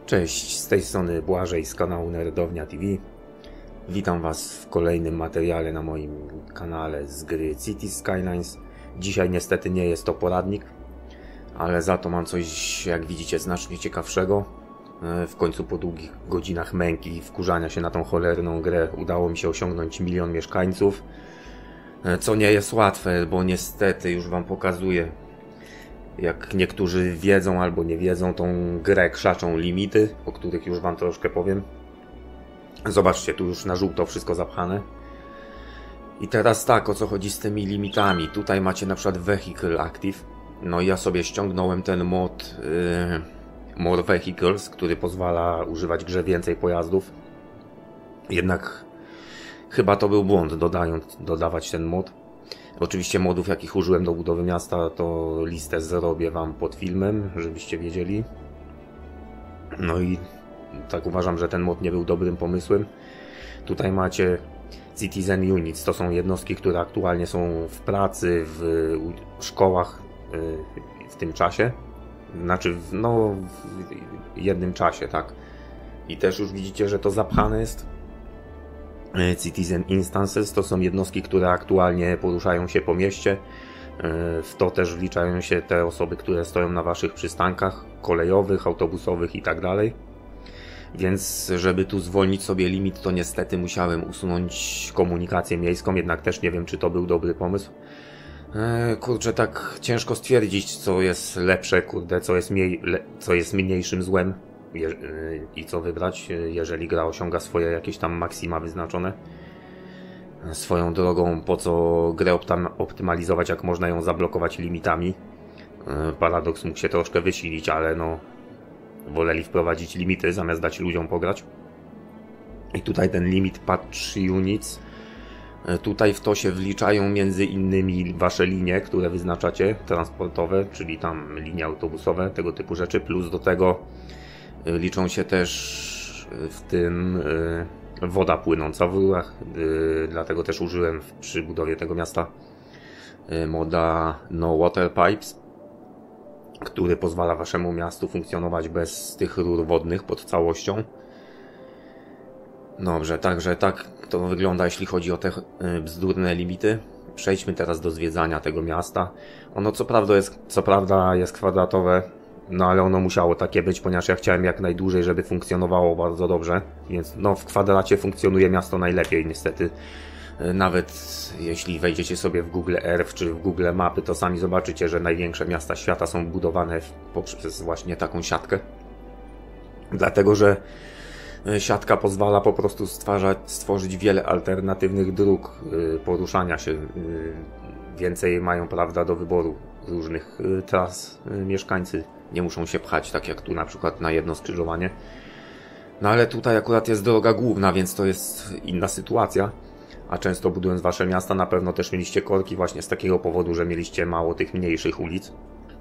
Cześć, z tej strony Błażej z kanału Nerdownia TV. Witam Was w kolejnym materiale na moim kanale z gry Cities Skylines. Dzisiaj niestety nie jest to poradnik, ale za to mam coś, jak widzicie, znacznie ciekawszego. W końcu po długich godzinach męki i wkurzania się na tą cholerną grę udało mi się osiągnąć 1 000 000 mieszkańców. Co nie jest łatwe, bo niestety już Wam pokazuję, jak niektórzy wiedzą albo nie wiedzą, tą grę krzaczą limity, o których już Wam troszkę powiem. Zobaczcie, tu już na żółto wszystko zapchane. I teraz tak, o co chodzi z tymi limitami. Tutaj macie na przykład Vehicle Active. No i ja sobie ściągnąłem ten mod More Vehicles, który pozwala używać grze więcej pojazdów. Jednak chyba to był błąd dodawać ten mod. Oczywiście modów, jakich użyłem do budowy miasta, to listę zrobię Wam pod filmem, żebyście wiedzieli. No i tak uważam, że ten mod nie był dobrym pomysłem. Tutaj macie Citizen Units, to są jednostki, które aktualnie są w pracy, w szkołach w tym czasie. Znaczy, no, w jednym czasie, tak. I też już widzicie, że to zapchane jest. Citizen Instances to są jednostki, które aktualnie poruszają się po mieście. W to też wliczają się te osoby, które stoją na Waszych przystankach kolejowych, autobusowych i tak dalej. Więc żeby tu zwolnić sobie limit, to niestety musiałem usunąć komunikację miejską, jednak też nie wiem, czy to był dobry pomysł. Kurczę, tak ciężko stwierdzić, co jest lepsze, kurde, co jest mniejszym złem i co wybrać, jeżeli gra osiąga swoje jakieś tam maksima wyznaczone. Swoją drogą, po co grę optymalizować, jak można ją zablokować limitami? Paradoks mógł się troszkę wysilić, ale no, woleli wprowadzić limity, zamiast dać ludziom pograć. I tutaj ten limit Patch Units. Tutaj w to się wliczają między innymi Wasze linie, które wyznaczacie, transportowe, czyli tam linie autobusowe, tego typu rzeczy, plus do tego liczą się też w tym woda płynąca w rurach, dlatego też użyłem przy budowie tego miasta moda No Water Pipes, który pozwala Waszemu miastu funkcjonować bez tych rur wodnych pod całością. Dobrze, także tak to wygląda, jeśli chodzi o te bzdurne limity. Przejdźmy teraz do zwiedzania tego miasta. Ono co prawda jest kwadratowe, no ale ono musiało takie być, ponieważ ja chciałem jak najdłużej, żeby funkcjonowało bardzo dobrze. Więc no, w kwadracie funkcjonuje miasto najlepiej niestety. Nawet jeśli wejdziecie sobie w Google Earth czy w Google Mapy, to sami zobaczycie, że największe miasta świata są budowane poprzez właśnie taką siatkę. Dlatego, że siatka pozwala po prostu stworzyć wiele alternatywnych dróg poruszania się. Więcej mają, prawda, do wyboru różnych tras mieszkańcy. Nie muszą się pchać, tak jak tu na przykład na jedno skrzyżowanie. No ale tutaj akurat jest droga główna, więc to jest inna sytuacja. A często budując Wasze miasta, na pewno też mieliście korki właśnie z takiego powodu, że mieliście mało tych mniejszych ulic.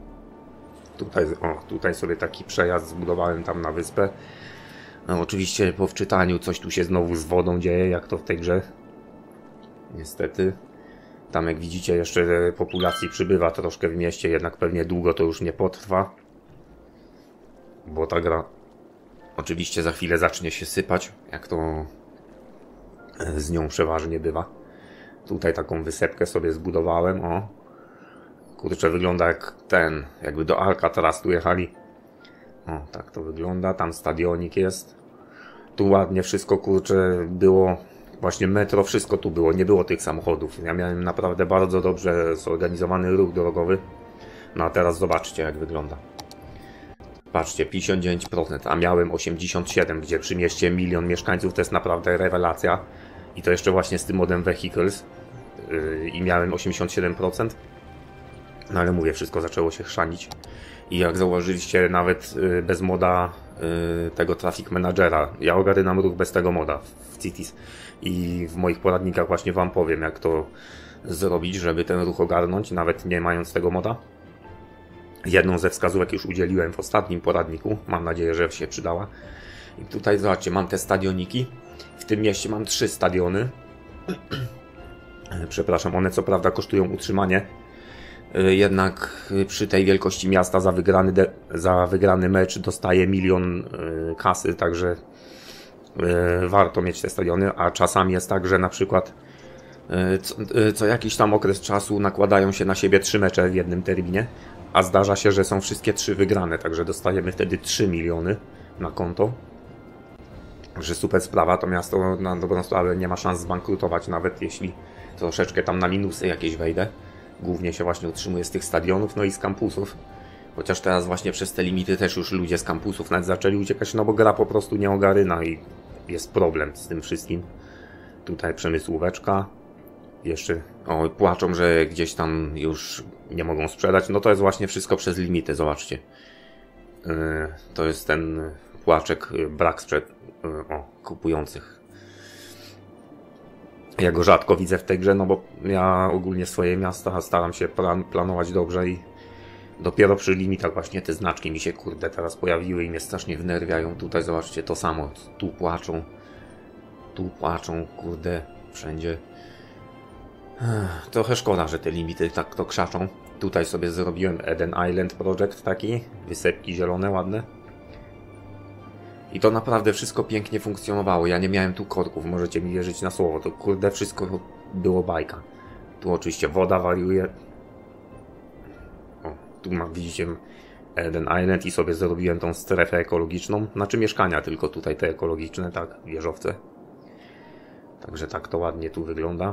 Tutaj sobie taki przejazd zbudowałem tam na wyspę. No, oczywiście po wczytaniu coś tu się znowu z wodą dzieje, jak to w tej grze. Niestety. Tam jak widzicie jeszcze populacji przybywa troszkę w mieście, jednak pewnie długo to już nie potrwa. Bo ta gra oczywiście za chwilę zacznie się sypać, jak to z nią przeważnie bywa. Tutaj taką wysepkę sobie zbudowałem, o. Kurczę, wygląda jak jakby do Alcatraz tu jechali. O, tak to wygląda, tam stadionik jest. Tu ładnie wszystko, kurczę, było. Właśnie metro, wszystko tu było, nie było tych samochodów. Ja miałem naprawdę bardzo dobrze zorganizowany ruch drogowy. No a teraz zobaczcie, jak wygląda. Patrzcie, 59%, a miałem 87%, gdzie przy mieście 1 000 000 mieszkańców to jest naprawdę rewelacja. I to jeszcze właśnie z tym modem Vehicles. I miałem 87%. No ale mówię, wszystko zaczęło się chrzanić. I jak zauważyliście, nawet bez moda tego Traffic Managera, ja ogarnam ruch bez tego moda w Cities. I w moich poradnikach właśnie Wam powiem, jak to zrobić, żeby ten ruch ogarnąć, nawet nie mając tego moda. Jedną ze wskazówek już udzieliłem w ostatnim poradniku, mam nadzieję, że się przydała. I tutaj zobaczcie, mam te stadioniki. W tym mieście mam 3 stadiony. Przepraszam, one co prawda kosztują utrzymanie. Jednak przy tej wielkości miasta za wygrany mecz dostaje 1 000 000 kasy, także warto mieć te stadiony, a czasami jest tak, że na przykład co jakiś tam okres czasu nakładają się na siebie 3 mecze w jednym terminie, a zdarza się, że są wszystkie 3 wygrane, także dostajemy wtedy 3 miliony na konto. Także super sprawa, to miasto na dobrą sprawę nie ma szans zbankrutować, nawet jeśli troszeczkę tam na minusy jakieś wejdę. Głównie się właśnie utrzymuje z tych stadionów, no i z kampusów. Chociaż teraz właśnie przez te limity też już ludzie z kampusów nawet zaczęli uciekać, no bo gra po prostu nie ogaryna i jest problem z tym wszystkim. Tutaj przemysłóweczka. Jeszcze płaczą, że gdzieś tam już nie mogą sprzedać. No to jest właśnie wszystko przez limity, zobaczcie. To jest ten płaczek, brak kupujących. Ja go rzadko widzę w tej grze, no bo ja ogólnie swoje miasta staram się planować dobrze i dopiero przy limitach właśnie te znaczki mi się kurde teraz pojawiły i mnie strasznie wnerwiają. Tutaj zobaczcie to samo, tu płaczą, kurde, wszędzie. Trochę szkoda, że te limity tak to krzaczą. Tutaj sobie zrobiłem Eden Island Project taki, wysepki zielone, ładne. I to naprawdę wszystko pięknie funkcjonowało. Ja nie miałem tu korków, możecie mi wierzyć na słowo. To kurde wszystko było bajka. Tu oczywiście woda wariuje. Tu widzicie Eden Island i sobie zrobiłem tą strefę ekologiczną. Znaczy mieszkania tylko tutaj te ekologiczne, tak, wieżowce. Także tak to ładnie tu wygląda.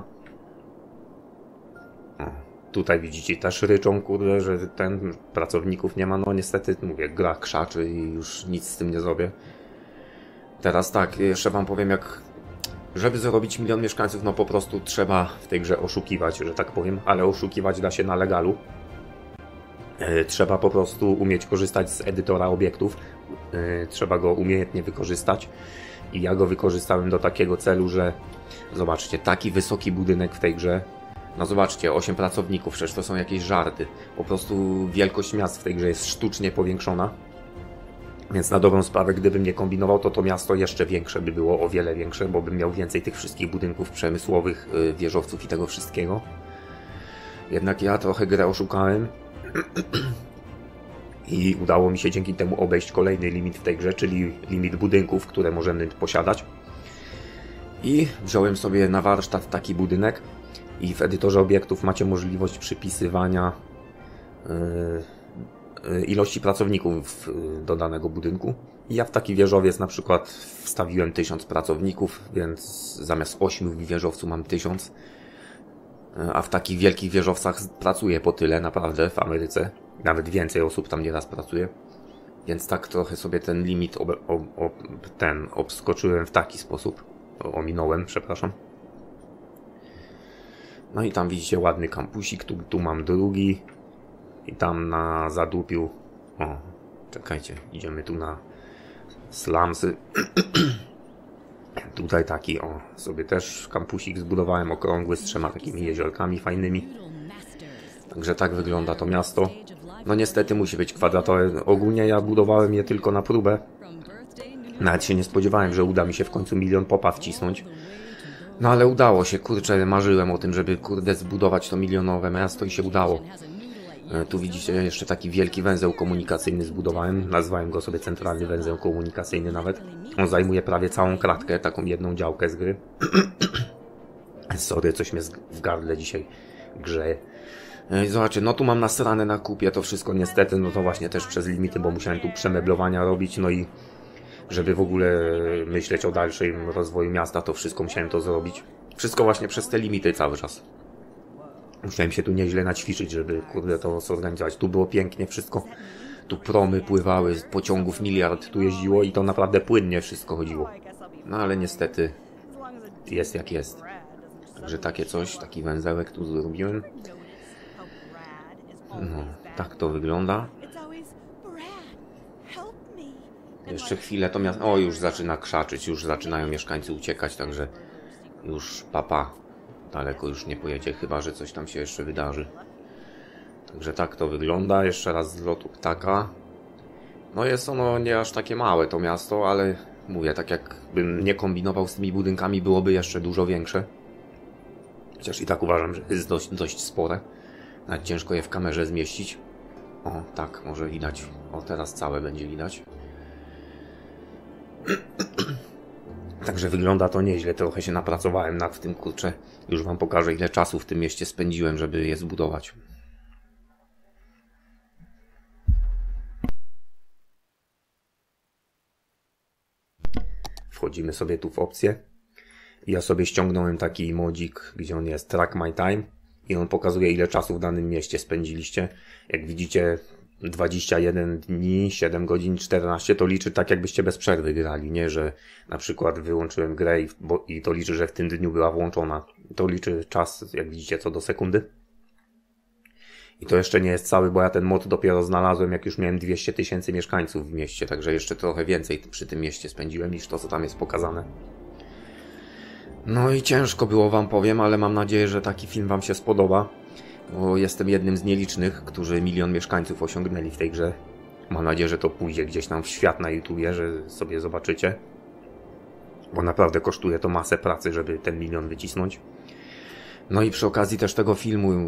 Tutaj widzicie też ryczą, kurde, że pracowników nie ma. No niestety, mówię, gra krzaczy i już nic z tym nie zrobię. Teraz tak, jeszcze wam powiem, żeby zrobić 1 000 000 mieszkańców, no po prostu trzeba w tej grze oszukiwać, że tak powiem, ale oszukiwać da się na legalu. Trzeba po prostu umieć korzystać z edytora obiektów. Trzeba go umiejętnie wykorzystać. I ja go wykorzystałem do takiego celu, że zobaczcie, taki wysoki budynek w tej grze. No zobaczcie, 8 pracowników, przecież to są jakieś żarty. Po prostu wielkość miast w tej grze jest sztucznie powiększona. Więc na dobrą sprawę, gdybym nie kombinował, to miasto jeszcze większe by było, o wiele większe, bo bym miał więcej tych wszystkich budynków przemysłowych, wieżowców i tego wszystkiego. Jednak ja trochę grę oszukałem. I udało mi się dzięki temu obejść kolejny limit w tej grze, czyli limit budynków, które możemy posiadać. I wziąłem sobie na warsztat taki budynek i w edytorze obiektów macie możliwość przypisywania ilości pracowników do danego budynku. I ja w taki wieżowiec na przykład wstawiłem 1000 pracowników, więc zamiast 8 wieżowców mam 1000. A w takich wielkich wieżowcach pracuje po tyle, naprawdę, w Ameryce. Nawet więcej osób tam nieraz pracuje. Więc tak trochę sobie ten limit obskoczyłem w taki sposób. Ominąłem, przepraszam. No i tam widzicie ładny kampusik, tu mam drugi. I tam na zadupiu... czekajcie, idziemy tu na slumsy. Tutaj taki, sobie też kampusik zbudowałem okrągły z 3 takimi jeziorkami fajnymi. Także tak wygląda to miasto. No niestety musi być kwadratowe. Ogólnie ja budowałem je tylko na próbę. Nawet się nie spodziewałem, że uda mi się w końcu 1 000 000 popa wcisnąć. No ale udało się, kurczę, marzyłem o tym, żeby kurde zbudować to milionowe miasto i się udało. Tu widzicie jeszcze taki wielki węzeł komunikacyjny zbudowałem. Nazwałem go sobie centralny węzeł komunikacyjny nawet. On zajmuje prawie całą kratkę, taką jedną działkę z gry. Sorry, coś mnie w gardle dzisiaj grzeje. Zobaczcie, no tu mam nasrane na kupie to wszystko niestety, no to właśnie też przez limity, bo musiałem tu przemeblowania robić, no i żeby w ogóle myśleć o dalszym rozwoju miasta, to wszystko musiałem to zrobić. Wszystko właśnie przez te limity cały czas. Musiałem się tu nieźle naćwiczyć, żeby kurde to zorganizować. Tu było pięknie wszystko. Tu promy pływały, pociągów 1 000 000 tu jeździło i to naprawdę płynnie wszystko chodziło. No ale niestety jest jak jest. Także takie coś, taki węzełek tu zrobiłem. No, tak to wygląda. Jeszcze chwilę to miasto... O, już zaczyna krzaczyć, już zaczynają mieszkańcy uciekać, także już papa. Daleko już nie pojedzie, chyba że coś tam się jeszcze wydarzy. Także tak to wygląda. Jeszcze raz z lotu ptaka. No jest ono nie aż takie małe to miasto, ale mówię, tak jakbym nie kombinował z tymi budynkami, byłoby jeszcze dużo większe. Chociaż i tak uważam, że jest dość spore. Nawet ciężko je w kamerze zmieścić. O, tak, może widać. O, teraz całe będzie widać. Także wygląda to nieźle. Trochę się napracowałem nad tym, kurczę. Już wam pokażę, ile czasu w tym mieście spędziłem, żeby je zbudować. Wchodzimy sobie tu w opcję. Ja sobie ściągnąłem taki modzik, gdzie on jest Track My Time i on pokazuje, ile czasu w danym mieście spędziliście. Jak widzicie, 21 dni, 7 godzin, 14 to liczy tak, jakbyście bez przerwy grali, nie, że na przykład wyłączyłem grę i to liczy, że w tym dniu była włączona. To liczy czas, jak widzicie, co do sekundy. I to jeszcze nie jest cały, bo ja ten mod dopiero znalazłem, jak już miałem 200 000 mieszkańców w mieście, także jeszcze trochę więcej przy tym mieście spędziłem niż to, co tam jest pokazane. No i ciężko było wam powiem, ale mam nadzieję, że taki film wam się spodoba, bo jestem jednym z nielicznych, którzy 1 000 000 mieszkańców osiągnęli w tej grze. Mam nadzieję, że to pójdzie gdzieś tam w świat na YouTubie, że sobie zobaczycie, bo naprawdę kosztuje to masę pracy, żeby ten 1 000 000 wycisnąć. No i przy okazji też tego filmu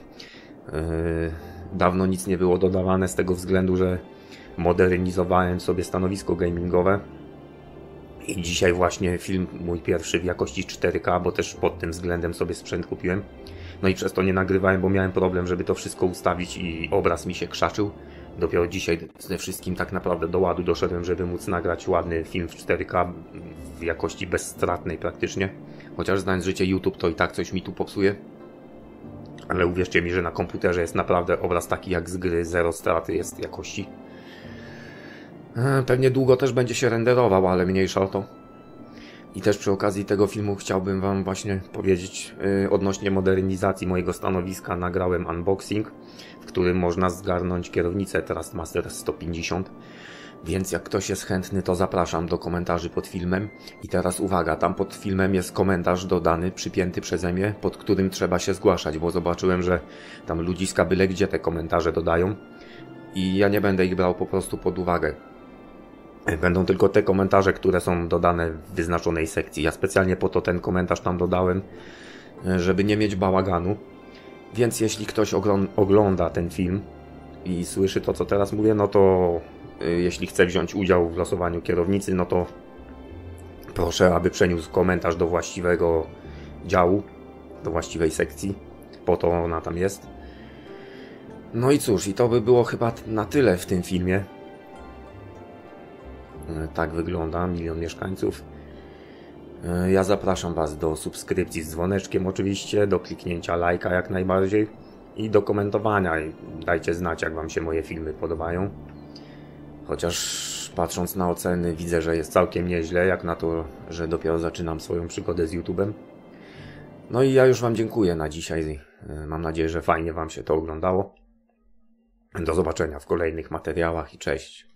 dawno nic nie było dodawane z tego względu, że modernizowałem sobie stanowisko gamingowe. I dzisiaj właśnie film mój pierwszy w jakości 4K, bo też pod tym względem sobie sprzęt kupiłem. No i przez to nie nagrywałem, bo miałem problem, żeby to wszystko ustawić i obraz mi się krzaczył. Dopiero dzisiaj ze wszystkim tak naprawdę do ładu doszedłem, żeby móc nagrać ładny film w 4K w jakości bezstratnej praktycznie. Chociaż znając życie YouTube, to i tak coś mi tu popsuje. Ale uwierzcie mi, że na komputerze jest naprawdę obraz taki jak z gry, zero straty jest jakości. Pewnie długo też będzie się renderował, ale mniejsza o to. I też przy okazji tego filmu chciałbym wam właśnie powiedzieć odnośnie modernizacji mojego stanowiska. Nagrałem unboxing, w którym można zgarnąć kierownicę Trustmaster 150. Więc jak ktoś jest chętny, to zapraszam do komentarzy pod filmem. I teraz uwaga, tam pod filmem jest komentarz dodany, przypięty przeze mnie, pod którym trzeba się zgłaszać, bo zobaczyłem, że tam ludziska byle gdzie te komentarze dodają. I ja nie będę ich brał po prostu pod uwagę. Będą tylko te komentarze, które są dodane w wyznaczonej sekcji. Ja specjalnie po to ten komentarz tam dodałem, żeby nie mieć bałaganu. Więc jeśli ktoś ogląda ten film i słyszy to, co teraz mówię, no to jeśli chce wziąć udział w losowaniu kierownicy, no to proszę, aby przeniósł komentarz do właściwego działu, do właściwej sekcji. Po to ona tam jest. No i cóż, i to by było chyba na tyle w tym filmie. Tak wygląda 1 000 000 mieszkańców. Ja zapraszam was do subskrypcji z dzwoneczkiem oczywiście, do kliknięcia lajka jak najbardziej i do komentowania. Dajcie znać, jak wam się moje filmy podobają. Chociaż patrząc na oceny widzę, że jest całkiem nieźle, jak na to, że dopiero zaczynam swoją przygodę z YouTube'em. No i ja już wam dziękuję na dzisiaj. Mam nadzieję, że fajnie wam się to oglądało. Do zobaczenia w kolejnych materiałach i cześć.